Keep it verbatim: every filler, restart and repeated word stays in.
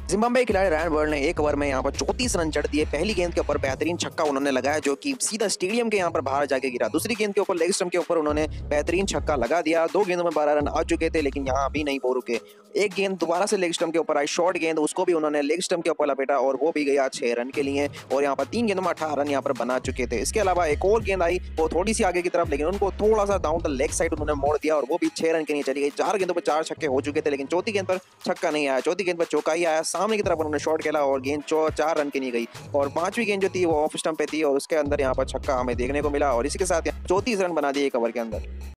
Zimbabwe खिलाड़ी Ryan bird ने एक ओवर में यहाँ पर चौंतीस रन चढ़ दिए। पहली गेंद के ऊपर बेहतरीन छक्का उन्होंने लगाया जो कि सीधा स्टेडियम के यहाँ पर बाहर जाके गिरा। दूसरी गेंद के ऊपर लेग स्टंप के ऊपर उन्होंने बेहतरीन छक्का लगा दिया। दो गेंदों में बारह रन आ चुके थे, लेकिन यहाँ अभी नहीं वो रुके। एक गेंद दोबारा से लेग स्टंप के ऊपर आई, शॉर्ट गेंद, उसको भी उन्होंने लेग स्टंप के ऊपर लपेटा और वो भी गया छह रन के लिए। और यहाँ पर तीन गेंदों में अठारह रन यहाँ पर बना चुके थे। इसके अलावा एक और गेंद आई, वो थोड़ी सी आगे की तरफ, लेकिन उनको थोड़ा सा डाउन द लेग साइड उन्होंने मोड़ दिया और वो भी छह रन के लिए चली गई। चार गेंदों पर चार छक्के हो चुके थे, लेकिन चौथी गेंद पर छक्का नहीं आया। चौथी गेंद पर चौका ही आया, सामने की तरफ उन्होंने शॉट खेला और गेंद चार रन की नहीं गई। और पांचवी गेंद जो थी वो ऑफ स्टंप पे थी और उसके अंदर यहाँ पर छक्का हमें देखने को मिला और इसी के साथ चौंतीस रन बना दिए एक ओवर के अंदर।